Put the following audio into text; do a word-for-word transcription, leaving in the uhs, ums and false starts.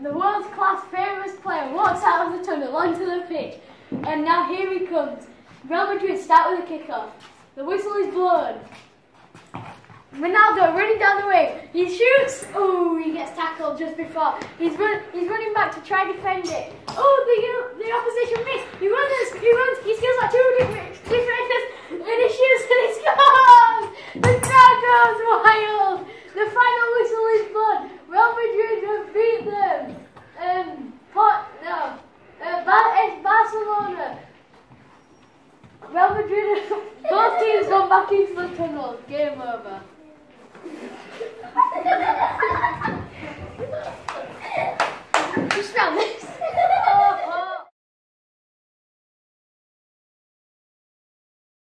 the world's class famous player walks out of the tunnel onto the pitch. And now here he comes. Real Madrid start with a kick-off. The whistle is blown. Ronaldo running down the wing. He shoots. Oh, he gets tackled just before. He's run. He's running back to try to defend it. Oh, the the opposition missed. He runs. He runs. He steals like two different defenders, and he shoots and he scores. The crowd goes wild. The final whistle is blown. Real Madrid have beat them. Um, Pot, no, uh, Bar it's Barcelona. Real Madrid. Both teams gone back into the tunnel. Game over. Just found this.